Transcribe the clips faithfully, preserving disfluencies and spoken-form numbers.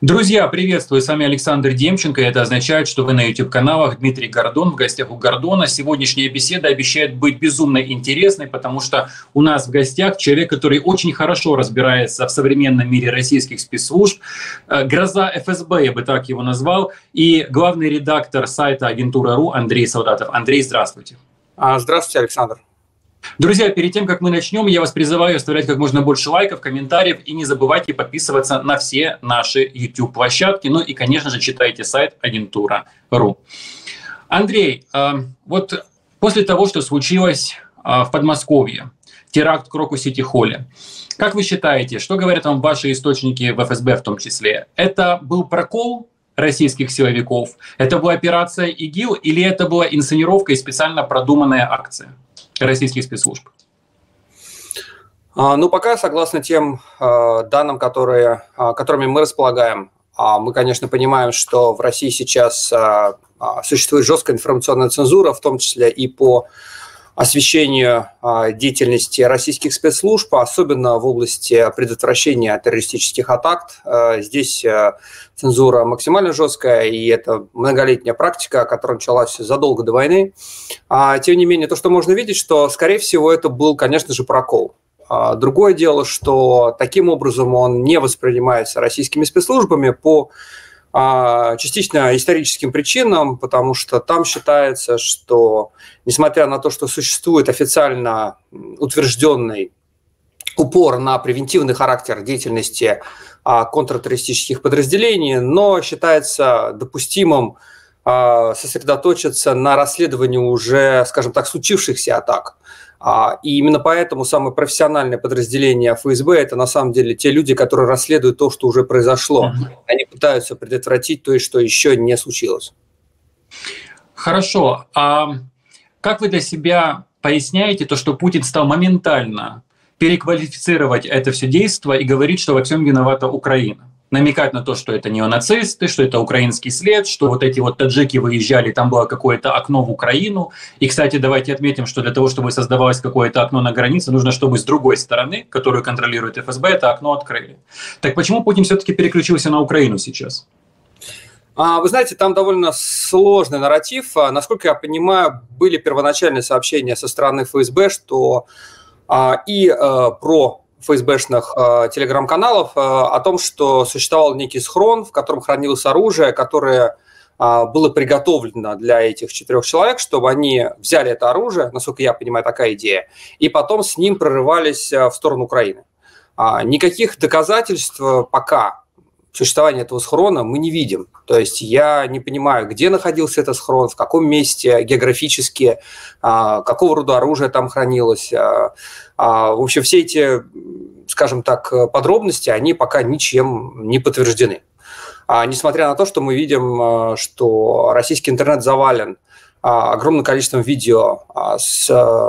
Друзья, приветствую, с вами Александр Демченко. Это означает, что вы на YouTube-каналах Дмитрий Гордон, в гостях у Гордона. Сегодняшняя беседа обещает быть безумно интересной, потому что у нас в гостях человек, который очень хорошо разбирается в современном мире российских спецслужб, гроза эф эс бэ, я бы так его назвал, и главный редактор сайта Агентура.ру Андрей Солдатов. Андрей, здравствуйте. Здравствуйте, Александр. Друзья, перед тем, как мы начнем, я вас призываю оставлять как можно больше лайков, комментариев и не забывайте подписываться на все наши YouTube-площадки. Ну и, конечно же, читайте сайт Агентура.ру. Андрей, вот после того, что случилось в Подмосковье, теракт в Крокус-Сити-Холле, как вы считаете, что говорят вам ваши источники в эф эс бэ в том числе? Это был прокол российских силовиков? Это была операция ИГИЛ или это была инсценировка и специально продуманная акция российских спецслужб? Ну, пока, согласно тем э, данным, которые, э, которыми мы располагаем, э, мы, конечно, понимаем, что в России сейчас э, существует жесткая информационная цензура, в том числе и по освещению э, деятельности российских спецслужб, особенно в области предотвращения террористических атак. Э, здесь э, цензура максимально жесткая, и это многолетняя практика, которая началась задолго до войны. А, тем не менее, то, что можно видеть, что, скорее всего, это был, конечно же, прокол. А, другое дело, что таким образом он не воспринимается российскими спецслужбами по а, частично историческим причинам, потому что там считается, что, несмотря на то, что существует официально утвержденный упор на превентивный характер деятельности а, контртеррористических подразделений, но считается допустимым а, сосредоточиться на расследовании уже, скажем так, случившихся атак. А, и именно поэтому самое профессиональное подразделение эф эс бэ – это на самом деле те люди, которые расследуют то, что уже произошло. Они пытаются предотвратить то, что еще не случилось. Хорошо. А как вы для себя поясняете то, что Путин стал моментально переквалифицировать это все действо и говорить, что во всем виновата Украина? Намекать на то, что это неонацисты, что это украинский след, что вот эти вот таджики выезжали, там было какое-то окно в Украину. И, кстати, давайте отметим, что для того, чтобы создавалось какое-то окно на границе, нужно, чтобы с другой стороны, которую контролирует эф эс бэ, это окно открыли. Так почему Путин все-таки переключился на Украину сейчас? Вы знаете, там довольно сложный нарратив. Насколько я понимаю, были первоначальные сообщения со стороны эф эс бэ, что и про эф эс бэ-шных э, телеграм-каналов э, о том, что существовал некий схрон, в котором хранилось оружие, которое э, было приготовлено для этих четырех человек, чтобы они взяли это оружие, насколько я понимаю, такая идея, и потом с ним прорывались э, в сторону Украины. А, никаких доказательств пока существования этого схрона мы не видим. То есть я не понимаю, где находился этот схрон, в каком месте географически, а, какого рода оружие там хранилось. А, а, в общем, все эти, скажем так, подробности, они пока ничем не подтверждены. А, несмотря на то, что мы видим, что российский интернет завален огромным количеством видео с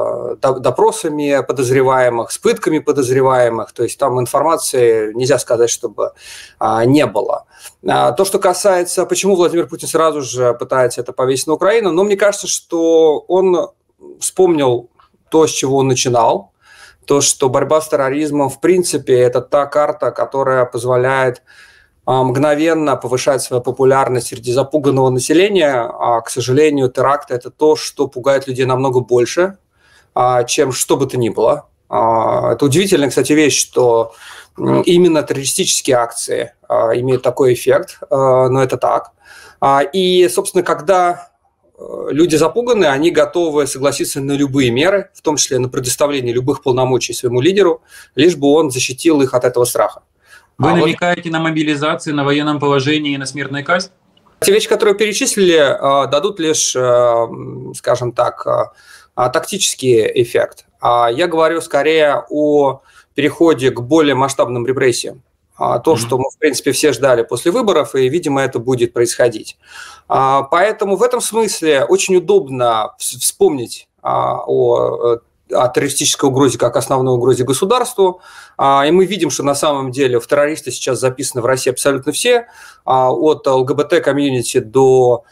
допросами подозреваемых, с пытками подозреваемых, то есть там информации нельзя сказать, чтобы не было. То, что касается, почему Владимир Путин сразу же пытается это повесить на Украину, но мне кажется, что он вспомнил то, с чего он начинал, то, что борьба с терроризмом, в принципе, это та карта, которая позволяет мгновенно повышать свою популярность среди запуганного населения. А, к сожалению, теракты – это то, что пугает людей намного больше, чем что бы то ни было. Это удивительная, кстати, вещь, что именно террористические акции имеют такой эффект, но это так. И, собственно, когда люди запуганы, они готовы согласиться на любые меры, в том числе на предоставление любых полномочий своему лидеру, лишь бы он защитил их от этого страха. Вы а намекаете вот на мобилизации, на военном положении и на смертной казни? Те вещи, которые перечислили, дадут лишь, скажем так, тактический эффект. Я говорю скорее о переходе к более масштабным репрессиям. То, mm-hmm. что мы, в принципе, все ждали после выборов, и, видимо, это будет происходить. Поэтому в этом смысле очень удобно вспомнить о о террористической угрозе как основной угрозе государству. И мы видим, что на самом деле в террористы сейчас записаны в России абсолютно все, от эл гэ бэ тэ-комьюнити до,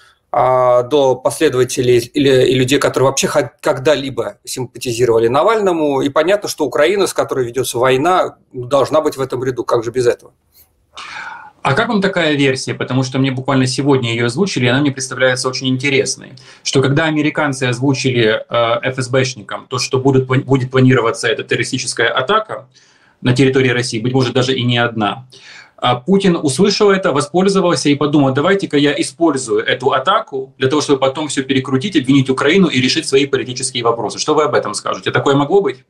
до последователей или и людей, которые вообще когда-либо симпатизировали Навальному. И понятно, что Украина, с которой ведется война, должна быть в этом ряду. Как же без этого? А как вам такая версия? Потому что мне буквально сегодня ее озвучили, и она мне представляется очень интересной. Что когда американцы озвучили э, эф эс бэшникам то, что будут, будет планироваться эта террористическая атака на территории России, быть может, даже и не одна, а Путин услышал это, воспользовался и подумал, давайте-ка я использую эту атаку для того, чтобы потом все перекрутить, обвинить Украину и решить свои политические вопросы. Что вы об этом скажете? Такое могло быть?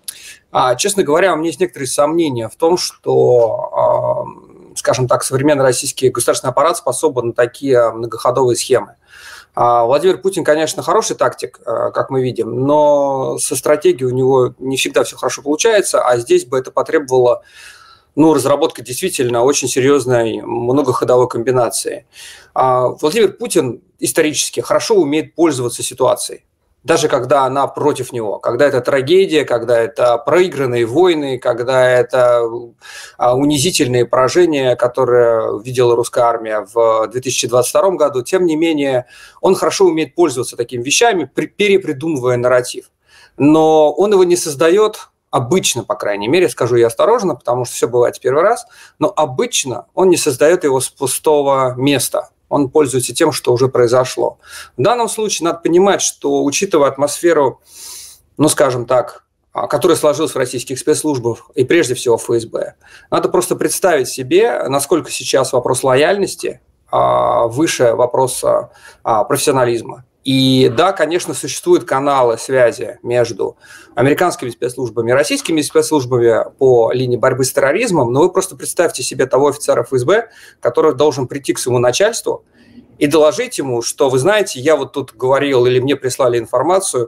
А, честно говоря, у меня есть некоторые сомнения в том, что... скажем так, современный российский государственный аппарат способен на такие многоходовые схемы. Владимир Путин, конечно, хороший тактик, как мы видим, но со стратегией у него не всегда все хорошо получается, а здесь бы это потребовало ну, разработки действительно очень серьезной многоходовой комбинации. Владимир Путин исторически хорошо умеет пользоваться ситуацией. Даже когда она против него, когда это трагедия, когда это проигранные войны, когда это унизительные поражения, которые видела русская армия в две тысячи двадцать втором году, тем не менее он хорошо умеет пользоваться такими вещами, перепридумывая нарратив. Но он его не создает обычно, по крайней мере, скажу я осторожно, потому что все бывает в первый раз, но обычно он не создает его с пустого места. Он пользуется тем, что уже произошло. В данном случае надо понимать, что, учитывая атмосферу, ну, скажем так, которая сложилась в российских спецслужбах и прежде всего в эф эс бэ, надо просто представить себе, насколько сейчас вопрос лояльности выше вопроса профессионализма. И да, конечно, существуют каналы связи между американскими спецслужбами и российскими спецслужбами по линии борьбы с терроризмом, но вы просто представьте себе того офицера эф эс бэ, который должен прийти к своему начальству и доложить ему, что, вы знаете, я вот тут говорил или мне прислали информацию,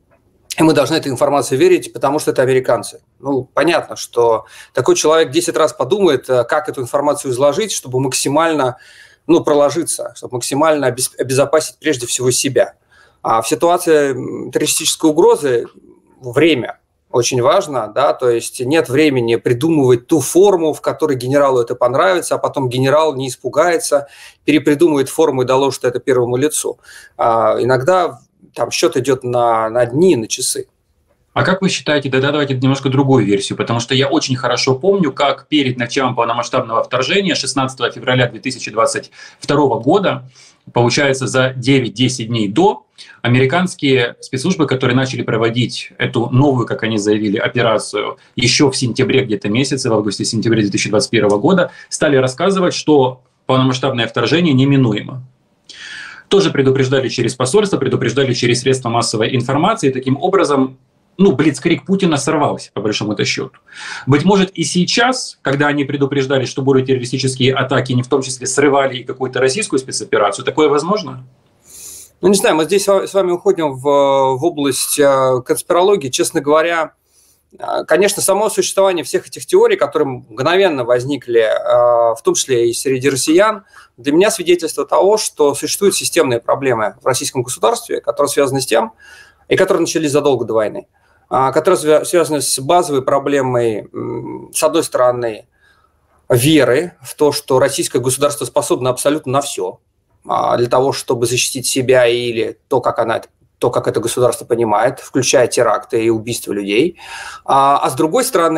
и мы должны этой информации верить, потому что это американцы. Ну, понятно, что такой человек десять раз подумает, как эту информацию изложить, чтобы максимально... ну, проложиться, чтобы максимально обезопасить прежде всего себя. А в ситуации террористической угрозы время очень важно, да, то есть нет времени придумывать ту форму, в которой генералу это понравится, а потом генерал не испугается, перепридумывает форму и доложит это первому лицу. А иногда там счет идет на, на дни, на часы. А как вы считаете, тогда давайте немножко другую версию, потому что я очень хорошо помню, как перед началом полномасштабного вторжения шестнадцатого февраля две тысячи двадцать второго года, получается за девять-десять дней до, американские спецслужбы, которые начали проводить эту новую, как они заявили, операцию еще в сентябре где-то месяце, в августе-сентябре две тысячи двадцать первого года, стали рассказывать, что полномасштабное вторжение неминуемо. Тоже предупреждали через посольство, предупреждали через средства массовой информации, и таким образом ну, блицкриг Путина сорвался, по большому-то счету. Быть может, и сейчас, когда они предупреждали, что будут террористические атаки, они в том числе срывали и какую-то российскую спецоперацию, такое возможно? Ну, не знаю, мы здесь с вами уходим в, в область конспирологии. Честно говоря, конечно, само существование всех этих теорий, которые мгновенно возникли, в том числе и среди россиян, для меня свидетельство того, что существуют системные проблемы в российском государстве, которые связаны с тем, и которые начались задолго до войны, которые связаны с базовой проблемой, с одной стороны, веры в то, что российское государство способно абсолютно на все для того, чтобы защитить себя или то, как она, то, как это государство понимает, включая теракты и убийства людей. А с другой стороны,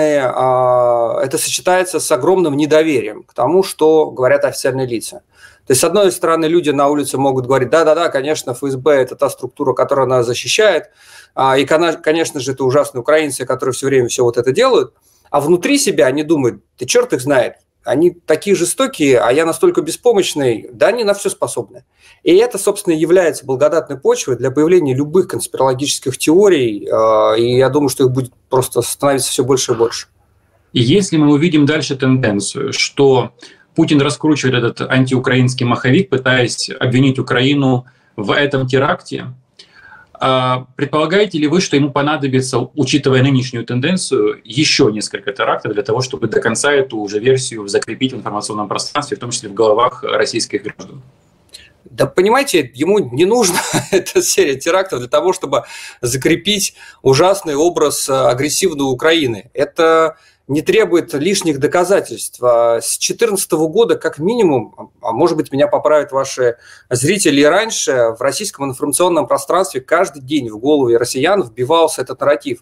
это сочетается с огромным недоверием к тому, что говорят официальные лица. То есть, с одной стороны, люди на улице могут говорить, да-да-да, конечно, эф эс бэ – это та структура, которая нас защищает, и, конечно же, это ужасные украинцы, которые все время все вот это делают, а внутри себя они думают, ты черт их знает, они такие жестокие, а я настолько беспомощный, да, они на все способны. И это, собственно, является благодатной почвой для появления любых конспирологических теорий, и я думаю, что их будет просто становиться все больше и больше. И если мы увидим дальше тенденцию, что Путин раскручивает этот антиукраинский маховик, пытаясь обвинить Украину в этом теракте, предполагаете ли вы, что ему понадобится, учитывая нынешнюю тенденцию, еще несколько терактов для того, чтобы до конца эту уже версию закрепить в информационном пространстве, в том числе в головах российских граждан? Да, понимаете, ему не нужна эта серия терактов для того, чтобы закрепить ужасный образ агрессивной Украины. Это не требует лишних доказательств. С две тысячи четырнадцатого года, как минимум, а может быть, меня поправят ваши зрители и раньше, в российском информационном пространстве каждый день в голове россиян вбивался этот нарратив,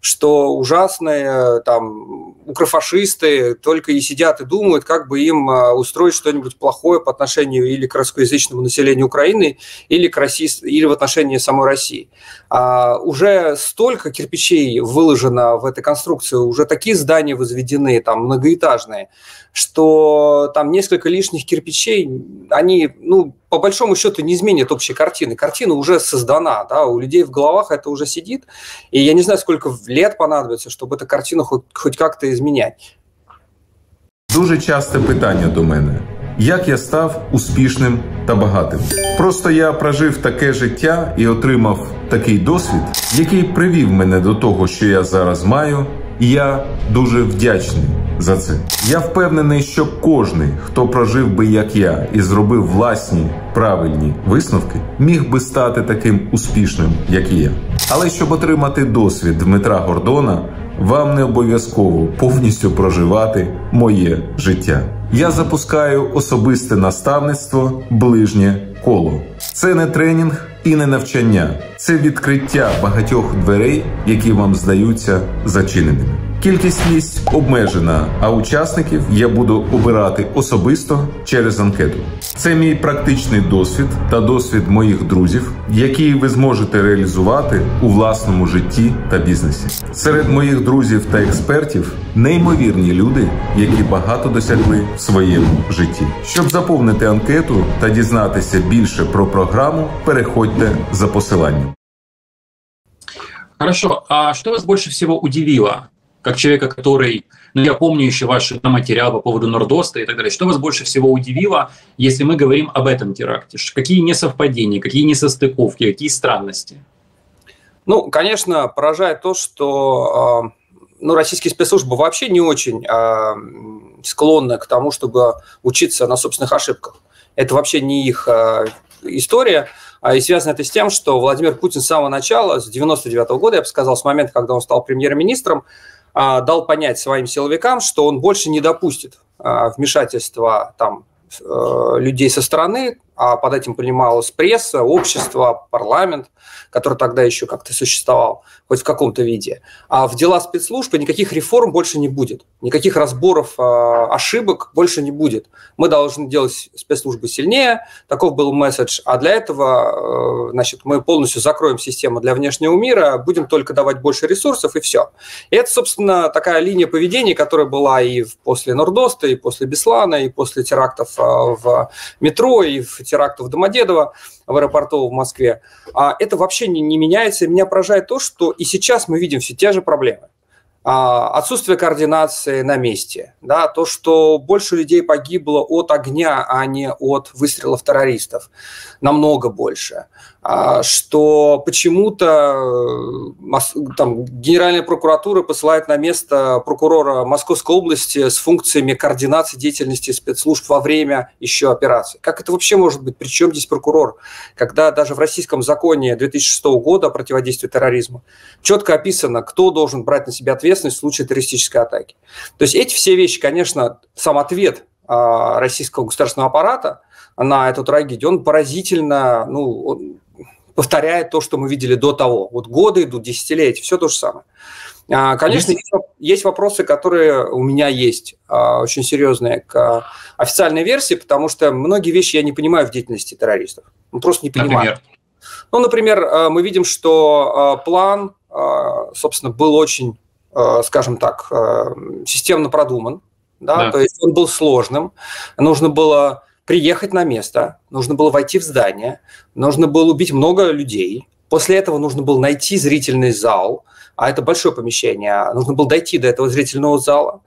что ужасные там укрофашисты только и сидят и думают, как бы им устроить что-нибудь плохое по отношению или к русскоязычному населению Украины, или, к России, или в отношении самой России. А уже столько кирпичей выложено в этой конструкции, уже такие здания возведены, там, многоэтажные, что там несколько лишних кирпичей, они, ну, по большому счету не изменят общей картины. Картина уже создана, да, у людей в головах это уже сидит, и я не знаю, сколько лет понадобится, чтобы эту картину хоть, хоть как-то изменять. Дуже часте питання до мене. Як я став успішним та багатим? Просто я прожив таке життя і отримав такий досвід, який привів мене до того, що я зараз маю, і я дуже вдячний за це. Я впевнений, що кожний, хто прожив би як я і зробив власні правильні висновки, міг би стати таким успішним, як і я. Але щоб отримати досвід Дмитра Гордона, вам не обов'язково повністю проживати моє життя. Я запускаю особисте наставництво «Ближнє коло». Це не тренінг і не навчання. Це відкриття багатьох дверей, які вам здаються зачиненими. Кількість місць обмежена, а учасників я буду обирати особисто через анкету. Це мій практичний досвід та досвід моїх друзів, які ви зможете реалізувати у власному житті та бізнесі. Серед моїх друзів та експертів неймовірні люди, які багато досягли в своєму житті. Щоб заповнити анкету та дізнатися більше про програму, переходьте за посиланням. Хорошо, а что вас больше всего удивило? Как человека, который, ну я помню еще ваш материал по поводу Нордоста и так далее, что вас больше всего удивило, если мы говорим об этом теракте? Какие несовпадения, какие несостыковки, какие странности? Ну, конечно, поражает то, что ну, российские спецслужбы вообще не очень э, склонны к тому, чтобы учиться на собственных ошибках. Это вообще не их э, история. И связано это с тем, что Владимир Путин с самого начала, с девяносто девятого года, я бы сказал, с момента, когда он стал премьер-министром, дал понять своим силовикам, что он больше не допустит вмешательства там, людей со стороны, а под этим понималась пресса, общество, парламент, который тогда еще как-то существовал, хоть в каком-то виде. А в дела спецслужб никаких реформ больше не будет, никаких разборов э, ошибок больше не будет. Мы должны делать спецслужбы сильнее, таков был месседж, а для этого э, значит, мы полностью закроем систему для внешнего мира, будем только давать больше ресурсов и все. И это, собственно, такая линия поведения, которая была и после Нордоста, и после Беслана, и после терактов э, в метро, и в терактов Домодедово в аэропорту в Москве. А это вообще не, не меняется. И меня поражает то, что и сейчас мы видим все те же проблемы. А, отсутствие координации на месте. Да, то, что больше людей погибло от огня, а не от выстрелов террористов. Намного больше. А, что почему-то там, Генеральная прокуратура посылает на место прокурора Московской области с функциями координации деятельности спецслужб во время еще операции. Как это вообще может быть? Причем здесь прокурор? Когда даже в российском законе две тысячи шестого года о противодействии терроризму четко описано, кто должен брать на себя ответственность в случае террористической атаки. То есть эти все вещи, конечно, сам ответ а, российского государственного аппарата на эту трагедию, он поразительно, ну, он повторяет то, что мы видели до того. Вот годы идут, десятилетия, все то же самое. А, конечно, есть, есть вопросы, которые у меня есть, а, очень серьезные к официальной версии, потому что многие вещи я не понимаю в деятельности террористов. Ну, просто не понимаю. Например? Ну, например, мы видим, что план, собственно, был очень, скажем так, системно продуман, да? Да. То есть он был сложным, нужно было приехать на место, нужно было войти в здание, нужно было убить много людей, после этого нужно было найти зрительный зал, а это большое помещение, нужно было дойти до этого зрительного зала,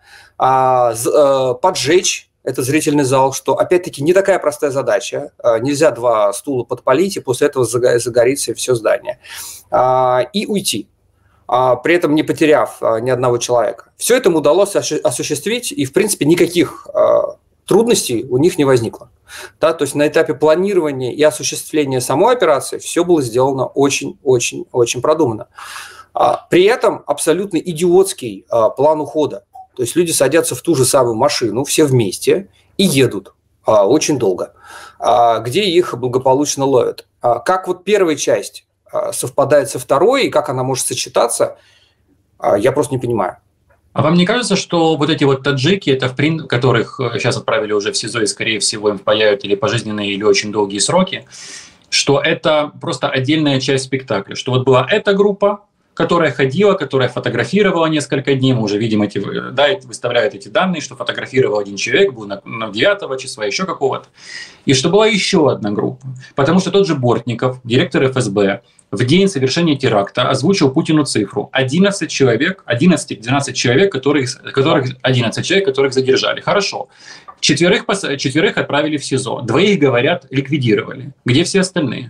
поджечь этот зрительный зал, что, опять-таки, не такая простая задача. Нельзя два стула подпалить, и после этого загорится все здание. И уйти, при этом не потеряв ни одного человека. Все это им удалось осуществить, и, в принципе, никаких трудностей у них не возникло. Да, то есть на этапе планирования и осуществления самой операции все было сделано очень-очень-очень продуманно. При этом абсолютно идиотский план ухода. То есть люди садятся в ту же самую машину, все вместе, и едут а, очень долго, а, где их благополучно ловят. А, как вот первая часть а, совпадает со второй, и как она может сочетаться, Я просто не понимаю. А вам не кажется, что вот эти вот таджики, это в принципе, которых сейчас отправили уже в СИЗО и, скорее всего, им впаяют или пожизненные, или очень долгие сроки, что это просто отдельная часть спектакля, что вот была эта группа, которая ходила, которая фотографировала несколько дней, мы уже видим эти, да, выставляют эти данные, что фотографировал один человек, был на, на девятого числа, еще какого-то, и что была еще одна группа, потому что тот же Бортников, директор эф эс бэ, в день совершения теракта озвучил Путину цифру одиннадцать человек, одиннадцать-двенадцать человек, которых, которых, одиннадцать человек, которых задержали. Хорошо. Четверых, четверых отправили в СИЗО. Двоих, говорят, ликвидировали. Где все остальные?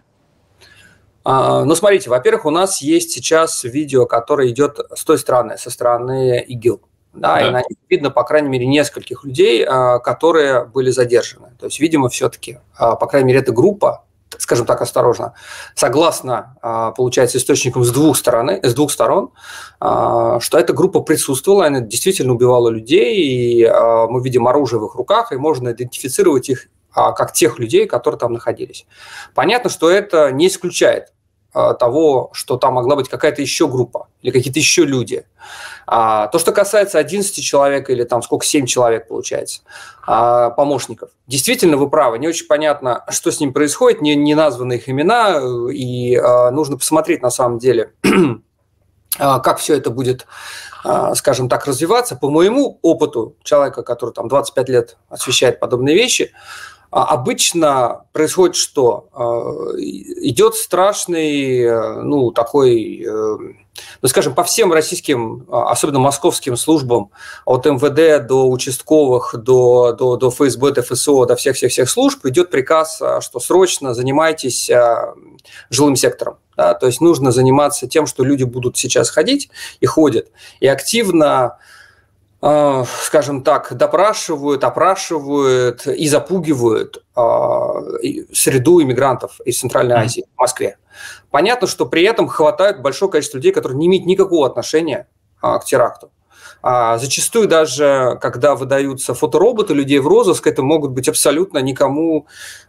А, ну, смотрите, во-первых, у нас есть сейчас видео, которое идет с той стороны, со стороны ИГИЛ. Да, да. И на них видно, по крайней мере, нескольких людей, которые были задержаны. То есть, видимо, все-таки, по крайней мере, эта группа, скажем так, осторожно, согласно, получается, источникам с двух сторон, с двух сторон, что эта группа присутствовала, она действительно убивала людей, и мы видим оружие в их руках, и можно идентифицировать их как тех людей, которые там находились. Понятно, что это не исключает того, что там могла быть какая-то еще группа или какие-то еще люди. А, то, что касается одиннадцати человек или там сколько, семь человек получается, а, помощников, действительно вы правы, не очень понятно, что с ним происходит, не, не названы их имена, и а, нужно посмотреть на самом деле, а, как все это будет, а, скажем так, развиваться. По моему опыту человека, который там двадцать пять лет освещает подобные вещи, обычно происходит что? Идет страшный, ну, такой, ну, скажем, по всем российским, особенно московским службам, от эм вэ дэ до участковых, до, до, до эф эс бэ, до эф эс о, до всех-всех-всех служб идет приказ, что срочно занимайтесь жилым сектором. Да? То есть нужно заниматься тем, что люди будут сейчас ходить и ходят, и активно, скажем так, допрашивают, опрашивают и запугивают среду иммигрантов из Центральной Азии, в Москве. Понятно, что при этом хватает большое количество людей, которые не имеют никакого отношения к теракту. Зачастую даже, когда выдаются фотороботы людей в розыск, это могут быть абсолютно никому,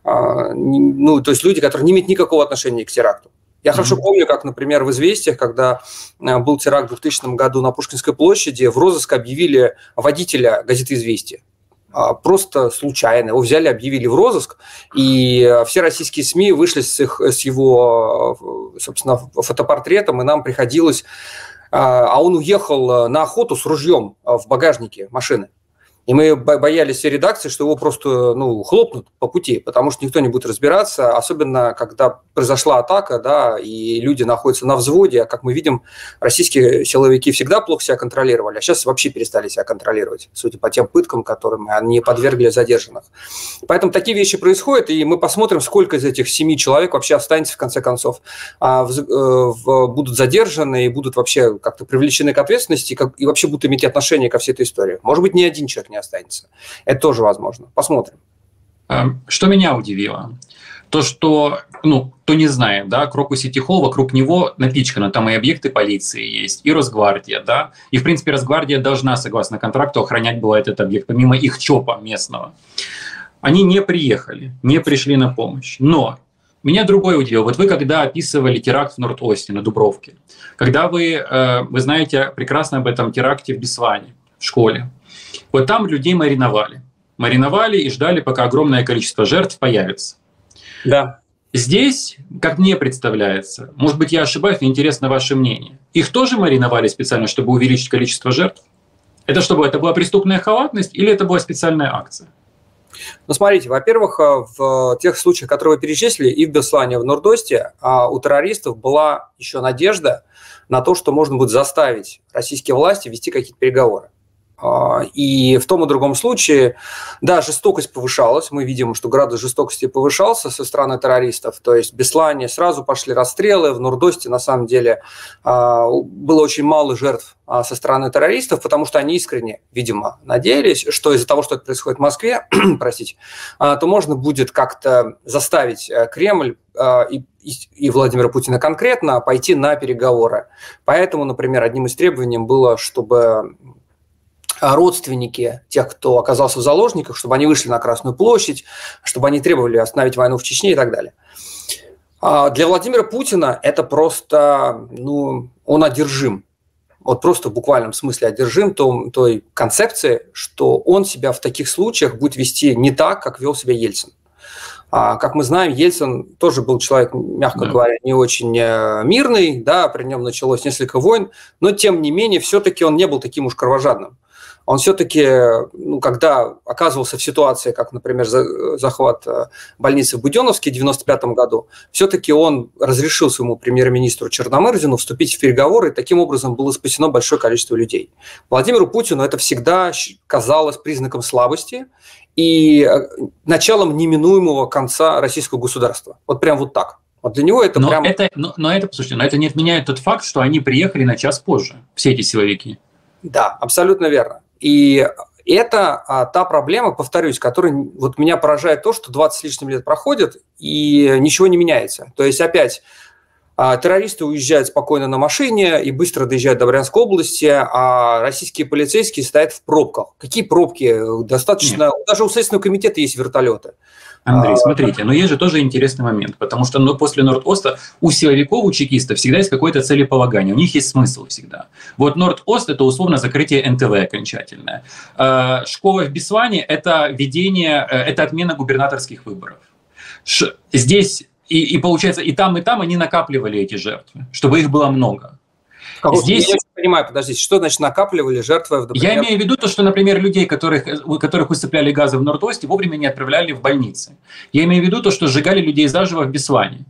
ну, то есть люди, которые не имеют никакого отношения к теракту. Я хорошо помню, как, например, в «Известиях», когда был теракт в двухтысячном году на Пушкинской площади, в розыск объявили водителя газеты «Известия». Просто случайно. Его взяли, объявили в розыск, и все российские СМИ вышли с, их, с его, собственно, фотопортретом, и нам приходилось... А он уехал на охоту с ружьем в багажнике машины. И мы боялись в редакции, что его просто, ну, хлопнут по пути, потому что никто не будет разбираться, особенно когда произошла атака, да, и люди находятся на взводе. А как мы видим, российские силовики всегда плохо себя контролировали, а сейчас вообще перестали себя контролировать, судя по тем пыткам, которым они подвергли задержанных. Поэтому такие вещи происходят, и мы посмотрим, сколько из этих семи человек вообще останется в конце концов, будут задержаны и будут вообще как-то привлечены к ответственности, и вообще будут иметь отношение ко всей этой истории. Может быть, ни один человек не останется. Это тоже возможно. Посмотрим. Что меня удивило? То, что, ну, кто не знает, да, Крокус Сити Холл, вокруг него напичкано, там и объекты полиции есть, и Росгвардия, да, и, в принципе, Росгвардия должна, согласно контракту, охранять была этот объект, помимо их ЧОПа местного. Они не приехали, не пришли на помощь. Но меня другое удивило. Вот вы, когда описывали теракт в Норд-Осте, на Дубровке, когда вы, вы знаете прекрасно об этом теракте в Беслане, в школе, вот там людей мариновали. Мариновали и ждали, пока огромное количество жертв появится. Да. Здесь, как мне представляется, может быть, я ошибаюсь, мне интересно ваше мнение, их тоже мариновали специально, чтобы увеличить количество жертв? Это что было? Это была преступная халатность или это была специальная акция? Ну, смотрите, во-первых, в тех случаях, которые вы перечислили, и в Беслане, и в Норд-Осте, у террористов была еще надежда на то, что можно будет заставить российские власти вести какие-то переговоры. И в том и другом случае, да, жестокость повышалась. Мы видим, что градус жестокости повышался со стороны террористов. То есть в Беслане сразу пошли расстрелы, в Норд-Осте на самом деле было очень мало жертв со стороны террористов, потому что они искренне, видимо, надеялись, что из-за того, что это происходит в Москве, простите, то можно будет как-то заставить Кремль и, и Владимира Путина конкретно пойти на переговоры. Поэтому, например, одним из требований было, чтобы родственники тех, кто оказался в заложниках, чтобы они вышли на Красную площадь, чтобы они требовали остановить войну в Чечне и так далее. Для Владимира Путина это просто, ну, он одержим вот просто в буквальном смысле одержим том, той концепции, что он себя в таких случаях будет вести не так, как вел себя Ельцин. А, как мы знаем, Ельцин тоже был человек, мягко да. говоря, не очень мирный, да, при нем началось несколько войн, но тем не менее все-таки он не был таким уж кровожадным. Он все-таки, ну, когда оказывался в ситуации, как, например, захват больницы в Буденновске в девяносто пятом году, все-таки он разрешил своему премьер-министру Черномырдину вступить в переговоры, и таким образом было спасено большое количество людей. Владимиру Путину это всегда казалось признаком слабости и началом неминуемого конца российского государства. Вот прям вот так. Вот для него это но прям... Это, но, но это, послушайте, но это не отменяет тот факт, что они приехали на час позже, все эти силовики. Да, абсолютно верно. И это а, та проблема, повторюсь, которая вот меня поражает то, что двадцать с лишним лет проходит, и ничего не меняется. То есть опять а, террористы уезжают спокойно на машине и быстро доезжают до Брянской области, а российские полицейские стоят в пробках. Какие пробки? Достаточно... Нет. Даже у Следственного комитета есть вертолеты. Андрей, смотрите, но есть же тоже интересный момент, потому что ну, после Норд-Оста у силовиков, у чекистов всегда есть какое-то целеполагание, у них есть смысл всегда. Вот Норд-Ост – это условно закрытие эн тэ вэ окончательное. Школа в Беслане – это введение, это отмена губернаторских выборов. Здесь, и, и получается, и там, и там они накапливали эти жертвы, чтобы их было много. Здесь... Я не понимаю, подождите, что значит накапливали жертвы? Например... Я имею в виду то, что, например, людей, которых, которых усыпляли газы в Норд-Осте, вовремя не отправляли в больницы. Я имею в виду то, что сжигали людей заживо в Беслане.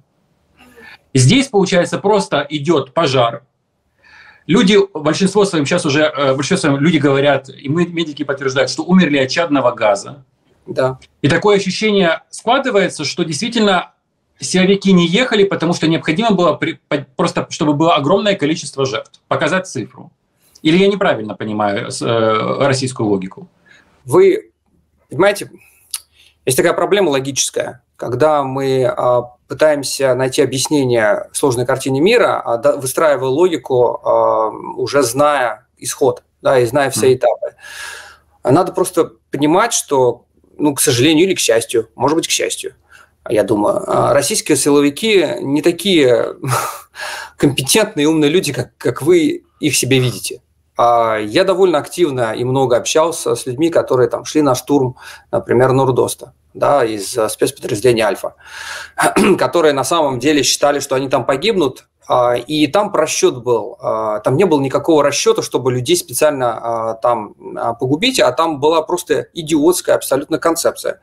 Здесь, получается, просто идет пожар. Люди, большинство своим сейчас уже, большинство своим люди говорят, и мы, медики подтверждают, что умерли от чадного газа. Да. И такое ощущение складывается, что действительно... Силовики не ехали, потому что необходимо было просто, чтобы было огромное количество жертв. Показать цифру. Или я неправильно понимаю российскую логику? Вы понимаете, есть такая проблема логическая. Когда мы пытаемся найти объяснение сложной картине мира, выстраивая логику, уже зная исход, да, и зная все этапы. Надо просто понимать, что, ну, к сожалению или к счастью, может быть, к счастью, я думаю, российские силовики не такие компетентные и умные люди, как, как вы их себе видите. Я довольно активно и много общался с людьми, которые там шли на штурм, например, Норд-Оста, да, из спецподразделения «Альфа», которые на самом деле считали, что они там погибнут, и там просчет был. Там не было никакого расчета, чтобы людей специально там погубить, а там была просто идиотская абсолютно концепция,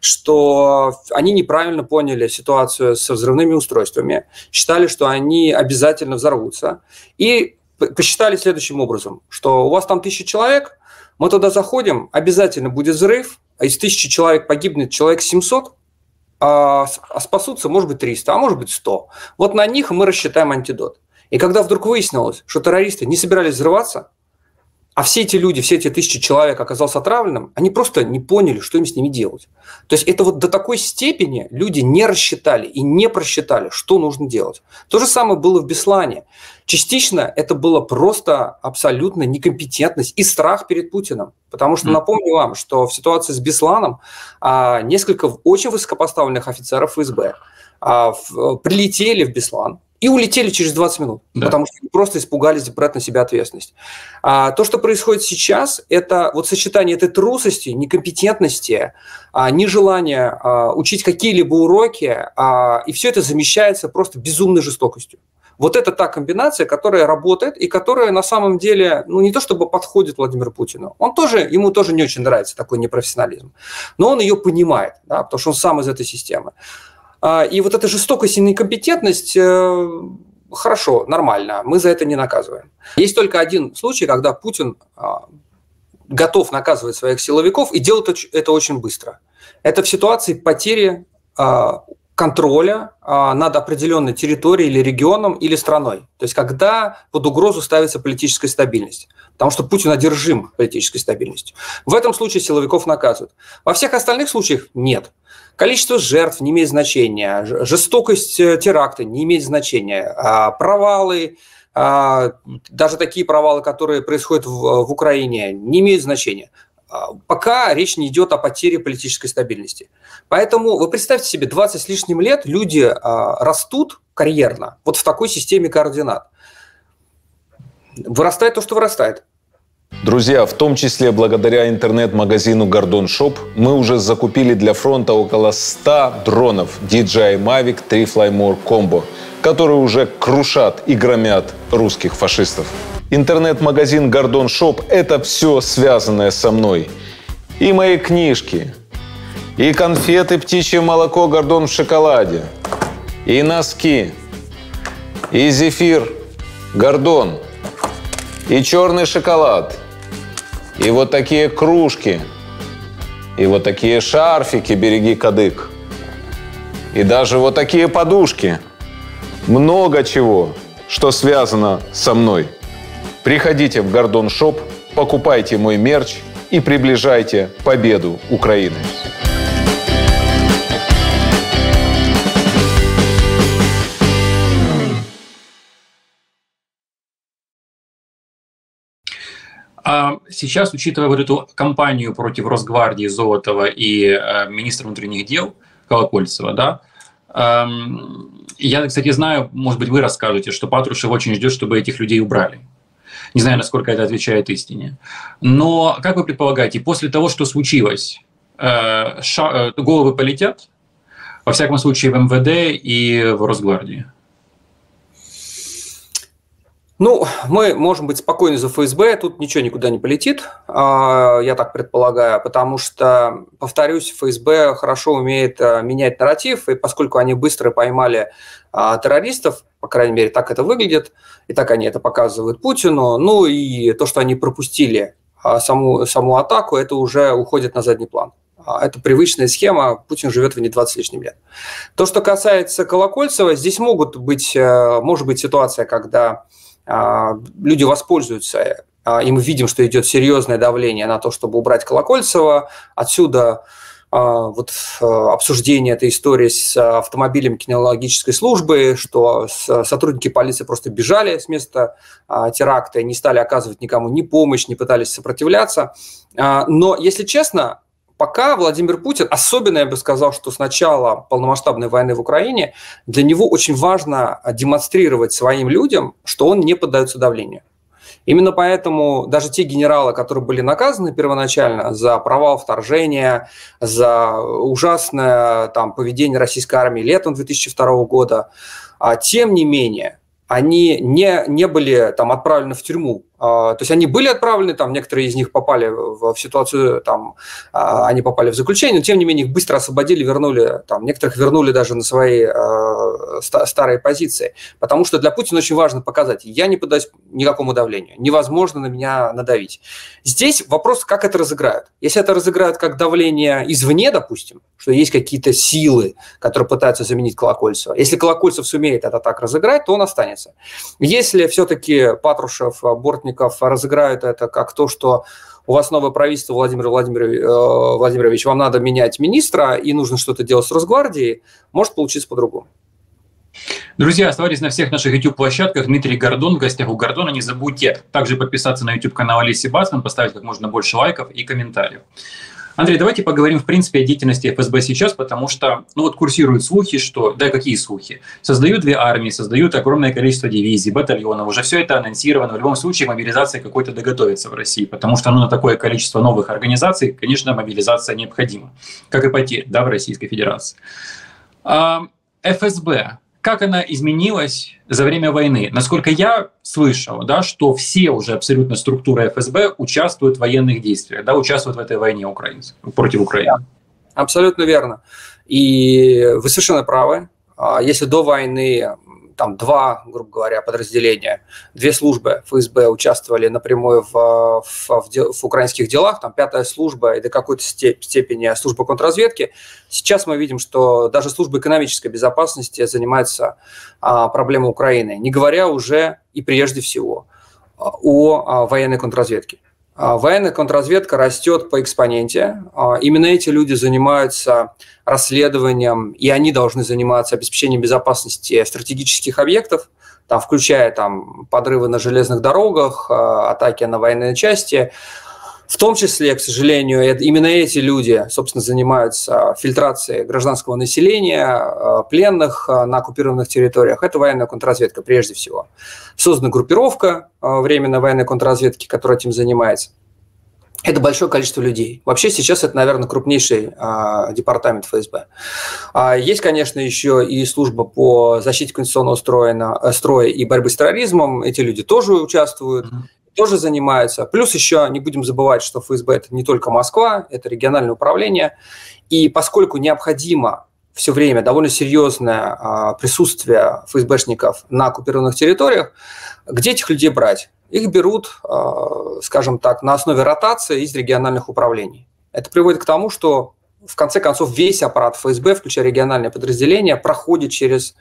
что они неправильно поняли ситуацию со взрывными устройствами, считали, что они обязательно взорвутся, и посчитали следующим образом, что у вас там тысяча человек, мы туда заходим, обязательно будет взрыв, а из тысячи человек погибнет человек семьсот, а спасутся, может быть, триста, а может быть, сто. Вот на них мы рассчитаем антидот. И когда вдруг выяснилось, что террористы не собирались взрываться, а все эти люди, все эти тысячи человек оказался отравленным, они просто не поняли, что им с ними делать. То есть это вот до такой степени люди не рассчитали и не просчитали, что нужно делать. То же самое было в Беслане. Частично это было просто абсолютно некомпетентность и страх перед Путиным. Потому что напомню вам, что в ситуации с Бесланом а, несколько очень высокопоставленных офицеров эф эс бэ а, в, прилетели в Беслан и улетели через двадцать минут, да. Потому что просто испугались брать на себя ответственность. А, то, что происходит сейчас, это вот сочетание этой трусости, некомпетентности, а, нежелания а, учить какие-либо уроки, а, и все это замещается просто безумной жестокостью. Вот это та комбинация, которая работает и которая на самом деле, ну не то чтобы подходит Владимиру Путину, он тоже, ему тоже не очень нравится такой непрофессионализм, но он ее понимает, да, потому что он сам из этой системы. И вот эта жестокость и некомпетентность, хорошо, нормально, мы за это не наказываем. Есть только один случай, когда Путин готов наказывать своих силовиков и делает это очень быстро. Это в ситуации потери контроля над определенной территорией или регионом, или страной. То есть когда под угрозу ставится политическая стабильность. Потому что Путин одержим политической стабильностью. В этом случае силовиков наказывают. Во всех остальных случаях нет. Количество жертв не имеет значения, жестокость теракта не имеет значения, провалы, даже такие провалы, которые происходят в Украине, не имеют значения. Пока речь не идет о потере политической стабильности. Поэтому вы представьте себе, двадцать с лишним лет люди растут карьерно вот в такой системе координат. вырастает то, что вырастает. Друзья, в том числе благодаря интернет-магазину Гордон Шоп мы уже закупили для фронта около ста дронов ди джей ай Mavic три Flymore Combo, которые уже крушат и громят русских фашистов. Интернет-магазин Гордон Шоп – это все связанное со мной. И мои книжки, и конфеты «Птичье молоко Гордон в шоколаде», и носки, и зефир Гордон, и черный шоколад, и вот такие кружки, и вот такие шарфики «Береги кадык», и даже вот такие подушки. Много чего, что связано со мной. Приходите в Гордон Шоп, покупайте мой мерч и приближайте победу Украины. А сейчас, учитывая вот эту кампанию против Росгвардии Золотова и э, министра внутренних дел Колокольцева, да, э, я, кстати, знаю, может быть, вы расскажете, что Патрушев очень ждет, чтобы этих людей убрали. Не знаю, насколько это отвечает истине. Но, как вы предполагаете, после того, что случилось, э, ша- э, головы полетят, во всяком случае, в эм вэ дэ и в Росгвардии? Ну, мы можем быть спокойны за эф эс бэ, тут ничего никуда не полетит, я так предполагаю, потому что, повторюсь, эф эс бэ хорошо умеет менять нарратив, и поскольку они быстро поймали террористов, по крайней мере, так это выглядит, и так они это показывают Путину, ну и то, что они пропустили саму, саму атаку, это уже уходит на задний план. Это привычная схема, Путин живет в ней двадцать с лишним лет. То, что касается Колокольцева, здесь могут быть, может быть ситуация, когда люди воспользуются, и мы видим, что идет серьезное давление на то, чтобы убрать Колокольцева. Отсюда вот обсуждение этой истории с автомобилем кинологической службы, что сотрудники полиции просто бежали с места теракта и не стали оказывать никому ни помощь, не пытались сопротивляться. Но, если честно, пока Владимир Путин, особенно я бы сказал, что с начала полномасштабной войны в Украине, для него очень важно демонстрировать своим людям, что он не поддается давлению. Именно поэтому даже те генералы, которые были наказаны первоначально за провал вторжения, за ужасное там, поведение российской армии летом две тысячи второго года, тем не менее, они не, не были там, отправлены в тюрьму. То есть они были отправлены, там, некоторые из них попали в, в ситуацию, там, они попали в заключение, но тем не менее их быстро освободили, вернули, там, некоторых вернули даже на свои э, старые позиции. Потому что для Путина очень важно показать, я не поддаюсь никакому давлению, невозможно на меня надавить. Здесь вопрос, как это разыграют. Если это разыграют как давление извне, допустим, что есть какие-то силы, которые пытаются заменить Колокольцева, если Колокольцев сумеет это так разыграть, то он останется. Если все-таки Патрушев, Бортников разыграют это как то, что у вас новое правительство, Владимир Владимирович, Владимирович, вам надо менять министра и нужно что-то делать с Росгвардией, может получиться по-другому. Друзья, оставайтесь на всех наших YouTube-площадках. Дмитрий Гордон в гостях у Гордона. Не забудьте также подписаться на YouTube-канал Олеси Бацман, поставить как можно больше лайков и комментариев. Андрей, давайте поговорим, в принципе, о деятельности эф эс бэ сейчас, потому что, ну вот курсируют слухи, что, да какие слухи, создают две армии, создают огромное количество дивизий, батальонов, уже все это анонсировано, в любом случае мобилизация какой-то доготовится в России, потому что ну, на такое количество новых организаций, конечно, мобилизация необходима, как и потерь, да, в Российской Федерации. А эф эс бэ, как она изменилась за время войны? Насколько я слышал, да, что все уже абсолютно структуры эф эс бэ участвуют в военных действиях, да, участвуют в этой войне украинцев, против Украины. Да, абсолютно верно. И вы совершенно правы. Если до войны там два, грубо говоря, подразделения, две службы эф эс бэ участвовали напрямую в, в, в, в украинских делах, там пятая служба и до какой-то степени служба контрразведки. Сейчас мы видим, что даже служба экономической безопасности занимается а, проблемой Украины, не говоря уже и прежде всего о а, военной контрразведке. Военная контрразведка растет по экспоненте. Именно эти люди занимаются расследованием, и они должны заниматься обеспечением безопасности стратегических объектов, там, включая там, подрывы на железных дорогах, атаки на военные части. В том числе, к сожалению, это, именно эти люди, собственно, занимаются фильтрацией гражданского населения, пленных на оккупированных территориях. Это военная контрразведка прежде всего. Создана группировка временной военной контрразведки, которая этим занимается. Это большое количество людей. Вообще сейчас это, наверное, крупнейший а, департамент эф эс бэ. А, есть, конечно, еще и служба по защите конституционного строя, строя и борьбы с терроризмом. Эти люди тоже участвуют, mm-hmm. тоже занимаются. Плюс еще не будем забывать, что эф эс бэ – это не только Москва, это региональное управление. И поскольку необходимо все время довольно серьезное а, присутствие эф эс бэшников на оккупированных территориях, где этих людей брать? Их берут, скажем так, на основе ротации из региональных управлений. Это приводит к тому, что, в конце концов, весь аппарат эф эс бэ, включая региональные подразделения, проходит через,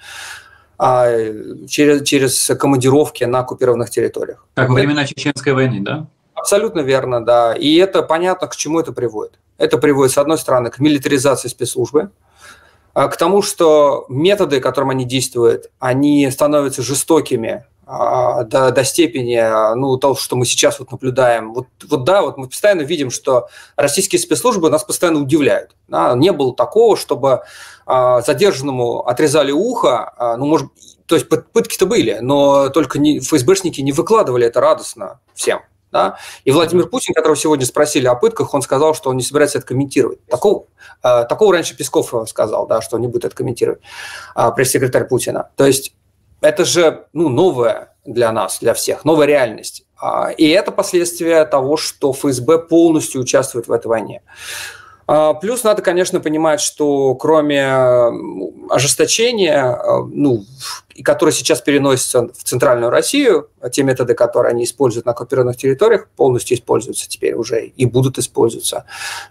через, через командировки на оккупированных территориях. Как во времена Чеченской войны, да? Абсолютно верно, да. И это понятно, к чему это приводит. Это приводит, с одной стороны, к милитаризации спецслужбы, к тому, что методы, которым они действуют, они становятся жестокими, До, до степени, ну, того, что мы сейчас вот наблюдаем. Вот, вот да, вот мы постоянно видим, что российские спецслужбы нас постоянно удивляют. Да? Не было такого, чтобы а, задержанному отрезали ухо, а, ну, может, то есть пытки-то были, но только не, эф эс бэшники не выкладывали это радостно всем. Да? И Владимир Путин, которого сегодня спросили о пытках, он сказал, что он не собирается это комментировать. Такого, а, такого раньше Песков сказал, да, что он не будет это комментировать, а, пресс-секретарь Путина. То есть это же, ну, новое для нас, для всех, новая реальность. И это последствия того, что эф эс бэ полностью участвует в этой войне. Плюс надо, конечно, понимать, что кроме ожесточения, ну, которое сейчас переносится в Центральную Россию, те методы, которые они используют на оккупированных территориях, полностью используются теперь уже и будут использоваться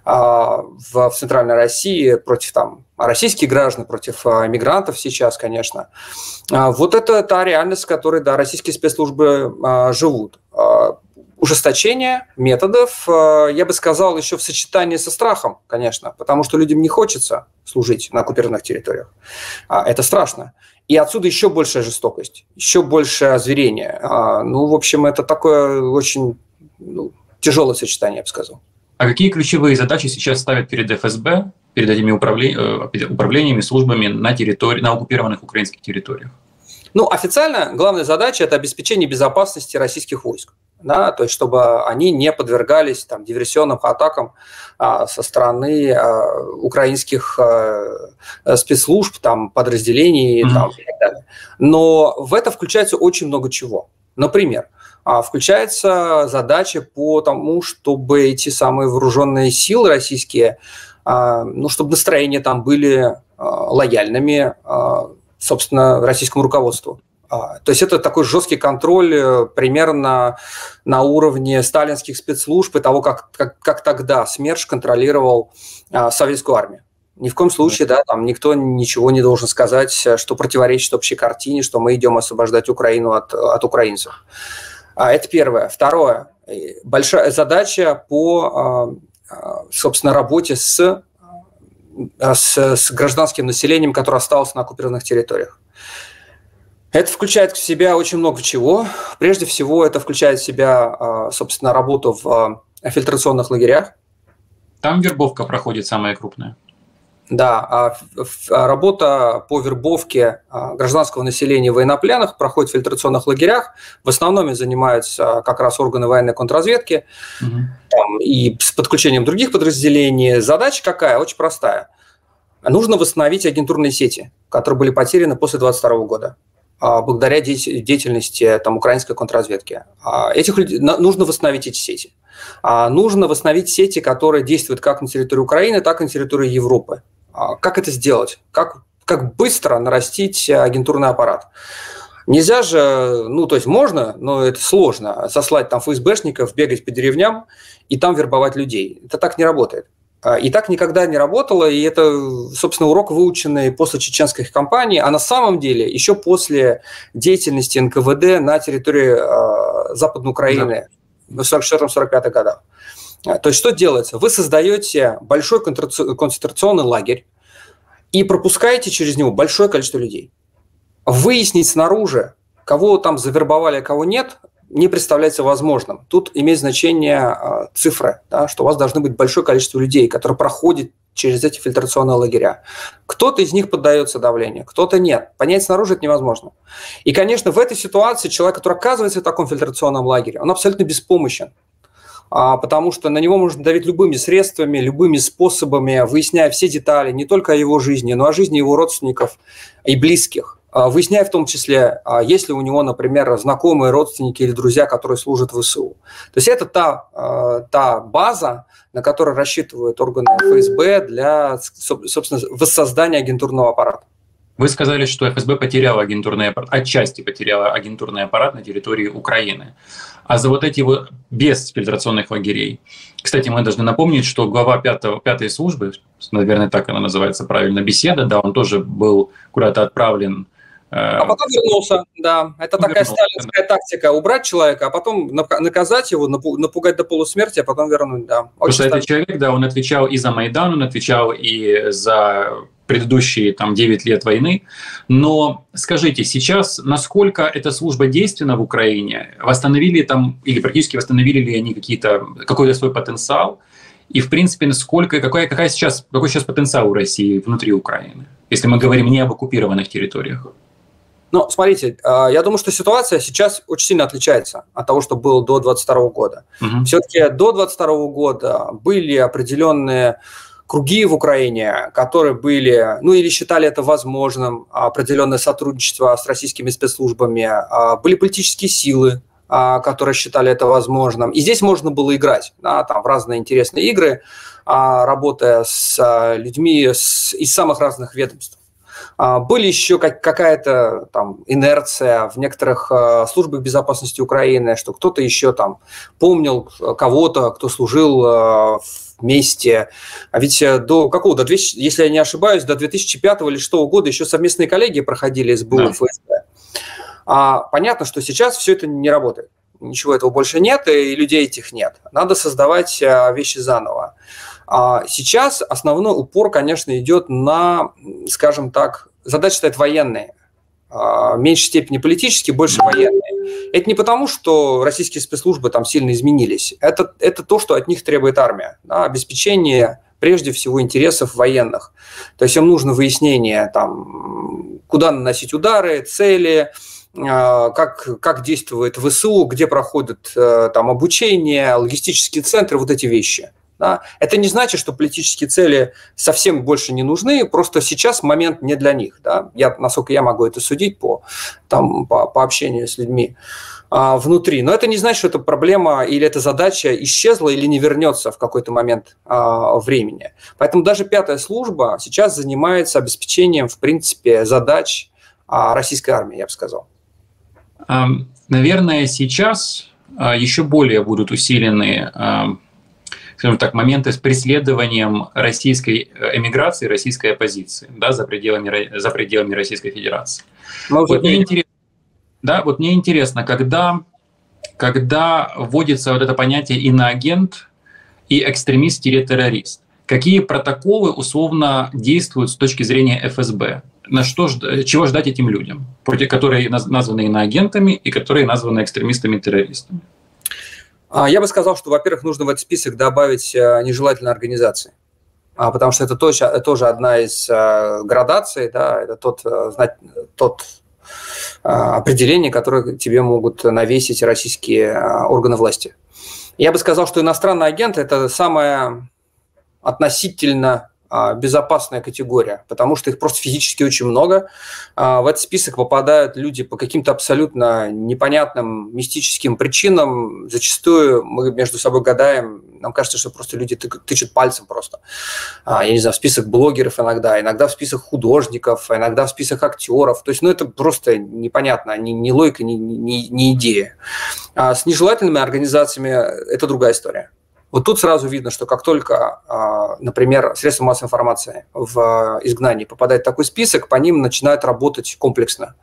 в Центральной России против там, российских граждан, против мигрантов сейчас, конечно. Вот это та реальность, в которой, да, российские спецслужбы живут. Ужесточение методов, я бы сказал, еще в сочетании со страхом, конечно, потому что людям не хочется служить на оккупированных территориях. Это страшно. И отсюда еще большая жестокость, еще большее озверение. Ну, в общем, это такое очень, ну, тяжелое сочетание, я бы сказал. А какие ключевые задачи сейчас ставят перед эф эс бэ, перед этими управлениями, службами на, территории, на оккупированных украинских территориях? Ну, официально главная задача – это обеспечение безопасности российских войск. Да, то есть, чтобы они не подвергались там, диверсионным атакам а, со стороны а, украинских а, спецслужб, там, подразделений mm-hmm. там, и так далее. Но в это включается очень много чего. Например, а, включается задача по тому, чтобы эти самые вооруженные силы российские, а, ну, чтобы настроения там были а, лояльными, а, собственно, российскому руководству. То есть это такой жесткий контроль примерно на уровне сталинских спецслужб и того, как, как, как тогда СМЕРШ контролировал а, советскую армию. Ни в коем случае, да, там никто ничего не должен сказать, что противоречит общей картине, что мы идем освобождать Украину от, от украинцев. А, это первое. Второе. Большая задача по, а, собственно, работе с, с, с гражданским населением, которое осталось на оккупированных территориях. Это включает в себя очень много чего. Прежде всего, это включает в себя, собственно, работу в фильтрационных лагерях. Там вербовка проходит самая крупная. Да, работа по вербовке гражданского населения в военнопленных проходит в фильтрационных лагерях. В основном ими занимаются как раз органы военной контрразведки, угу. там, и с подключением других подразделений. Задача какая? Очень простая. Нужно восстановить агентурные сети, которые были потеряны после двадцать второго года. Благодаря деятельности там, украинской контрразведки. Этих людей, нужно восстановить эти сети. Нужно восстановить сети, которые действуют как на территории Украины, так и на территории Европы. Как это сделать? Как, как быстро нарастить агентурный аппарат? Нельзя же, ну, то есть можно, но это сложно, сослать там эф эс бэшников, бегать по деревням и там вербовать людей. Это так не работает. И так никогда не работало, и это, собственно, урок, выученный после чеченской кампании, а на самом деле еще после деятельности эн ка вэ дэ на территории э, Западной Украины да. в сорок четвёртом — сорок пятом годах. То есть что делается? Вы создаете большой концентрационный лагерь и пропускаете через него большое количество людей. Выяснить снаружи, кого там завербовали, а кого нет, не представляется возможным. Тут имеет значение цифры, да, что у вас должно быть большое количество людей, которые проходят через эти фильтрационные лагеря. Кто-то из них поддается давлению, кто-то нет. Понять снаружи это невозможно. И, конечно, в этой ситуации человек, который оказывается в таком фильтрационном лагере, он абсолютно беспомощен, потому что на него можно давить любыми средствами, любыми способами, выясняя все детали, не только о его жизни, но и о жизни его родственников и близких. Выясняя в том числе, есть ли у него, например, знакомые, родственники или друзья, которые служат в ВСУ. То есть это та, та база, на которой рассчитывают органы эф эс бэ для, собственно, воссоздания агентурного аппарата. Вы сказали, что эф эс бэ потеряла агентурный аппарат, отчасти потеряла агентурный аппарат на территории Украины. А за вот эти вот без фильтрационных лагерей. Кстати, мы должны напомнить, что глава пятого, пятой службы, наверное, так она называется правильно, беседа, да, он тоже был куда-то отправлен. А потом вернулся, да. Это он такая вернулся, сталинская да. тактика. Убрать человека, а потом наказать его, напугать до полусмерти, а потом вернуть, да. Очень Потому что этот человек, да, он отвечал и за Майдан, он отвечал и за предыдущие там девять лет войны. Но скажите, сейчас насколько эта служба действенна в Украине? Восстановили там, или практически восстановили ли они какие-то, какой-то свой потенциал? И, в принципе, насколько, какой, какая сейчас, какой сейчас потенциал у России внутри Украины, если мы говорим не об оккупированных территориях? Ну, смотрите, я думаю, что ситуация сейчас очень сильно отличается от того, что было до двадцать второго года. Угу. Все-таки до двадцать второго года были определенные круги в Украине, которые были, ну или считали это возможным, определенное сотрудничество с российскими спецслужбами, были политические силы, которые считали это возможным. И здесь можно было играть, да, там, в разные интересные игры, работая с людьми с, из самых разных ведомств. Были еще как, какая-то там инерция в некоторых э, службах безопасности Украины, что кто-то еще там помнил кого-то, кто служил э, вместе. А ведь до какого, до, если я не ошибаюсь, до две тысячи пятого или две тысячи шестого года еще совместные коллегии проходили эс бэ у и эф эс бэ. А, понятно, что сейчас все это не работает. Ничего этого больше нет, и людей этих нет. Надо создавать э, вещи заново. Сейчас основной упор, конечно, идет на, скажем так, задачи стоят военные, в меньшей степени политические, больше военные. Это не потому, что российские спецслужбы там сильно изменились, это, это то, что от них требует армия, да, обеспечение прежде всего интересов военных. То есть им нужно выяснение, там, куда наносить удары, цели, как, как действует вэ эс у, где проходит там, обучение, логистические центры, вот эти вещи. Да? Это не значит, что политические цели совсем больше не нужны, просто сейчас момент не для них. Да? Я, насколько я могу это судить по, там, по, по общению с людьми а, внутри. Но это не значит, что эта проблема или эта задача исчезла или не вернется в какой-то момент а, времени. Поэтому даже пятая служба сейчас занимается обеспечением, в принципе, задач а, российской армии, я бы сказал. Наверное, сейчас еще более будут усилены, скажем так, моменты с преследованием российской эмиграции, российской оппозиции, да, за пределами, за пределами Российской Федерации. Вот мне, интересно, да, вот мне интересно, когда, когда вводится вот это понятие иноагент и экстремист-террорист, какие протоколы условно действуют с точки зрения эф эс бэ? На что, чего ждать этим людям, которые названы иноагентами и которые названы экстремистами-террористами? Я бы сказал, что, во-первых, нужно в этот список добавить нежелательные организации, потому что это тоже, тоже одна из градаций, да, это тот, тот определение, которое тебе могут навесить российские органы власти. Я бы сказал, что иностранный агент – это самая относительно безопасная категория, потому что их просто физически очень много. В этот список попадают люди по каким-то абсолютно непонятным мистическим причинам. Зачастую мы между собой гадаем, нам кажется, что просто люди тычут пальцем просто. Я не знаю, в список блогеров иногда, иногда в список художников, иногда в список актеров. То есть, ну, это просто непонятно, ни, ни логика, ни, ни, ни идея. А с нежелательными организациями это другая история. Вот тут сразу видно, что как только, например, средства массовой информации в изгнании попадает в такой список, по ним начинают работать комплексно,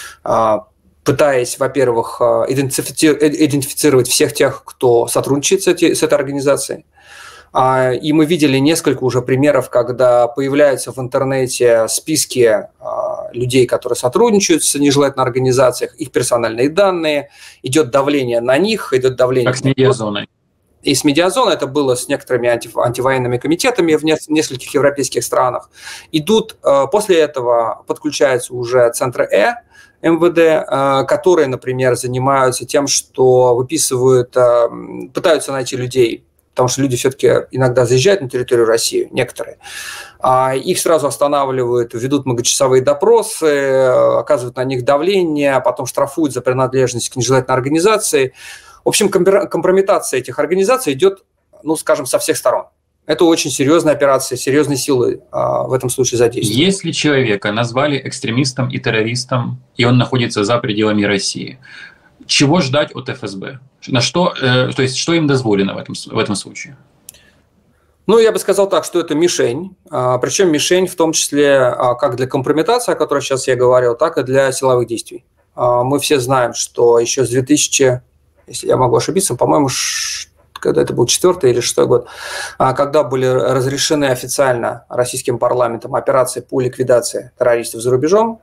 пытаясь, во-первых, идентифицировать всех тех, кто сотрудничает с этой организацией. И мы видели несколько уже примеров, когда появляются в интернете списки людей, которые сотрудничают с нежелательной организацией, их персональные данные, идет давление на них, идет давление... Как с медиазоной. И с медиазоной, это было с некоторыми анти, антивоенными комитетами в, не, в нескольких европейских странах. Идут, после этого подключаются уже центры Э, эм вэ дэ, которые, например, занимаются тем, что выписывают, пытаются найти людей, потому что люди все-таки иногда заезжают на территорию России, некоторые. Их сразу останавливают, ведут многочасовые допросы, оказывают на них давление, потом штрафуют за принадлежность к нежелательной организации. В общем, компрометация этих организаций идет, ну, скажем, со всех сторон. Это очень серьезная операция, серьезные силы а, в этом случае задействуют. Если человека назвали экстремистом и террористом, и он находится за пределами России, чего ждать от эф эс бэ? На что, э, то есть, что им дозволено в этом, в этом случае? Ну, я бы сказал так, что это мишень, а, причем мишень в том числе а, как для компрометации, о которой сейчас я говорил, так и для силовых действий. А, мы все знаем, что еще с двухтысячного, если я могу ошибиться, по-моему, когда это был четвертый или шестой год, когда были разрешены официально российским парламентом операции по ликвидации террористов за рубежом.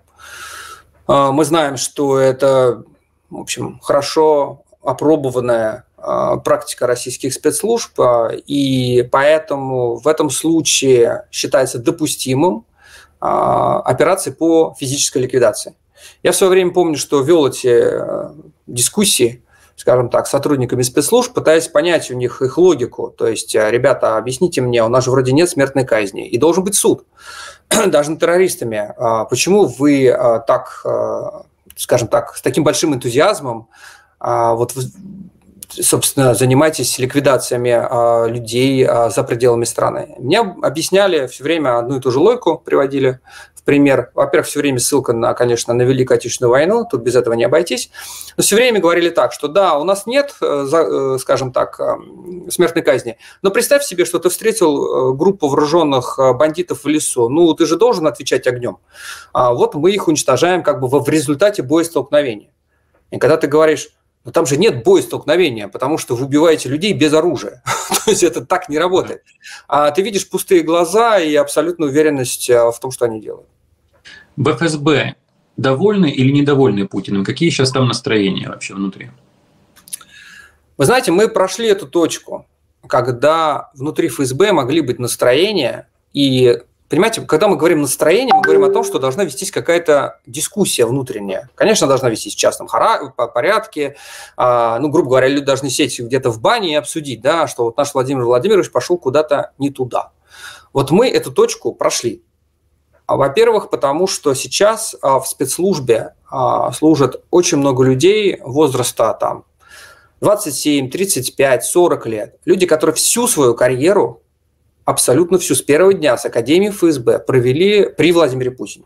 Мы знаем, что это, в общем, хорошо опробованная практика российских спецслужб, и поэтому в этом случае считается допустимым операции по физической ликвидации. Я в свое время помню, что вел эти дискуссии, скажем так, с сотрудниками спецслужб, пытаясь понять у них их логику. То есть, ребята, объясните мне, у нас же вроде нет смертной казни, и должен быть суд, даже над террористами. Почему вы так, скажем так, с таким большим энтузиазмом вот, собственно, занимаетесь ликвидациями людей за пределами страны? Мне объясняли все время одну и ту же логику, приводили в пример. Во-первых, все время ссылка, на, конечно, на Великую Отечественную войну, тут без этого не обойтись. Но все время говорили так, что да, у нас нет, скажем так, смертной казни, но представь себе, что ты встретил группу вооруженных бандитов в лесу, ну, ты же должен отвечать огнем. А вот мы их уничтожаем как бы в результате боестолкновения. И когда ты говоришь, но там же нет боестолкновения, потому что вы убиваете людей без оружия. То есть это так не работает. А ты видишь пустые глаза и абсолютную уверенность в том, что они делают. В эф эс бэ довольны или недовольны Путиным? Какие сейчас там настроения вообще внутри? Вы знаете, мы прошли эту точку, когда внутри эф эс бэ могли быть настроения и... Понимаете, когда мы говорим настроение, мы говорим о том, что должна вестись какая-то дискуссия внутренняя. Конечно, должна вестись в частном порядке. Ну, грубо говоря, люди должны сесть где-то в бане и обсудить, да, что вот наш Владимир Владимирович пошел куда-то не туда. Вот мы эту точку прошли. Во-первых, потому что сейчас в спецслужбе служат очень много людей возраста там двадцать семь, тридцать пять, сорок лет. Люди, которые всю свою карьеру, абсолютно всю, с первого дня с Академии эф эс бэ провели при Владимире Путине.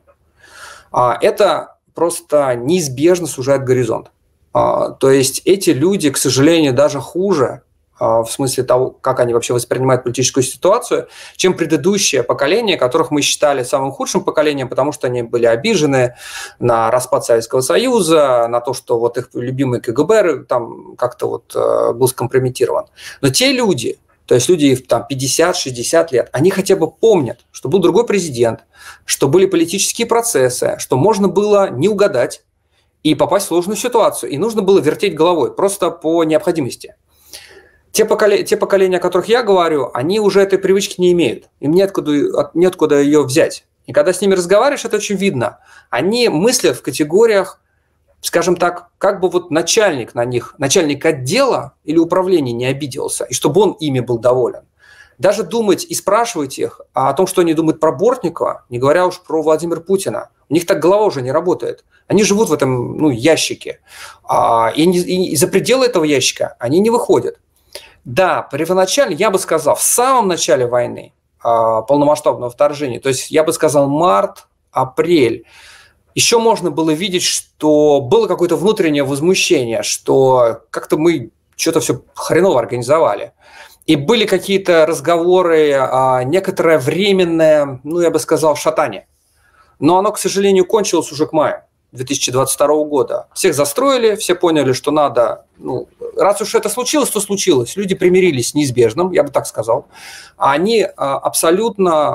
Это просто неизбежно сужает горизонт. То есть эти люди, к сожалению, даже хуже, в смысле того, как они вообще воспринимают политическую ситуацию, чем предыдущее поколение, которых мы считали самым худшим поколением, потому что они были обижены на распад Советского Союза, на то, что вот их любимый ка гэ бэ там как-то вот был скомпрометирован. Но те люди, то есть люди там пятьдесят-шестьдесят лет, они хотя бы помнят, что был другой президент, что были политические процессы, что можно было не угадать и попасть в сложную ситуацию. И нужно было вертеть головой просто по необходимости. Те поколения, те поколения, о которых я говорю, они уже этой привычки не имеют. Им неоткуда, неоткуда ее взять. И когда с ними разговариваешь, это очень видно. Они мыслят в категориях, скажем так, как бы вот начальник на них, начальник отдела или управления не обиделся, и чтобы он ими был доволен. Даже думать и спрашивать их о том, что они думают про Бортникова, не говоря уж про Владимира Путина. У них так голова уже не работает. Они живут в этом ну, ящике. И, не, и за пределы этого ящика они не выходят. Да, первоначально, я бы сказал, в самом начале войны, полномасштабного вторжения, то есть я бы сказал март, апрель, еще можно было видеть, что было какое-то внутреннее возмущение, что как-то мы что-то все хреново организовали. И были какие-то разговоры, некоторое временное, ну, я бы сказал, шатание. Но оно, к сожалению, кончилось уже к маю две тысячи двадцать второго года. Всех застроили, все поняли, что надо... Ну, раз уж это случилось, то случилось. Люди примирились с неизбежным, я бы так сказал. Они абсолютно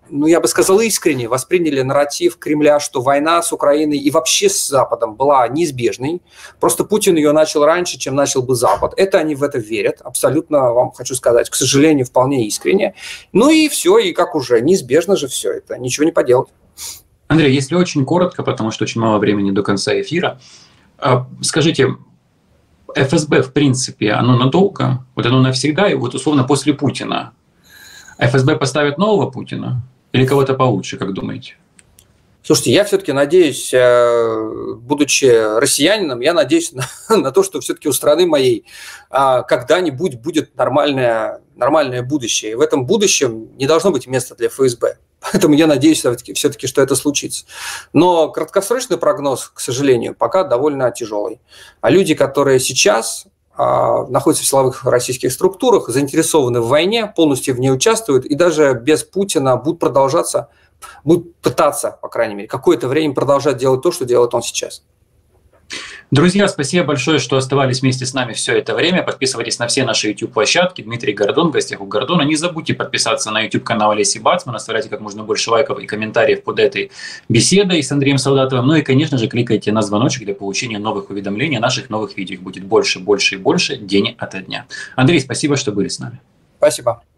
ну, я бы сказал, искренне восприняли нарратив Кремля, что война с Украиной и вообще с Западом была неизбежной. Просто Путин ее начал раньше, чем начал бы Запад. Это они в это верят. Абсолютно, вам хочу сказать, к сожалению, вполне искренне. Ну и все, и как уже, неизбежно же все это. Ничего не поделать. Андрей, если очень коротко, потому что очень мало времени до конца эфира, скажите, эф эс бэ, в принципе, оно надолго? Вот оно навсегда? И вот условно после Путина эф эс бэ поставит нового Путина? Или кого-то получше, как думаете? Слушайте, я все-таки надеюсь, будучи россиянином, я надеюсь на, на то, что все-таки у страны моей когда-нибудь будет нормальное, нормальное будущее. И в этом будущем не должно быть места для эф эс бэ. Поэтому я надеюсь все-таки, что это случится. Но краткосрочный прогноз, к сожалению, пока довольно тяжелый. А люди, которые сейчас находятся в силовых российских структурах, заинтересованы в войне, полностью в ней участвуют и даже без Путина будут продолжаться, будут пытаться, по крайней мере, какое-то время продолжать делать то, что делает он сейчас. Друзья, спасибо большое, что оставались вместе с нами все это время. Подписывайтесь на все наши YouTube-площадки. Дмитрий Гордон, в гостях у Гордона. Не забудьте подписаться на YouTube-канал Олеси Бацман, оставляйте как можно больше лайков и комментариев под этой беседой с Андреем Солдатовым. Ну и, конечно же, кликайте на звоночек для получения новых уведомлений о наших новых видео. Их будет больше, больше и больше день ото дня. Андрей, спасибо, что были с нами. Спасибо.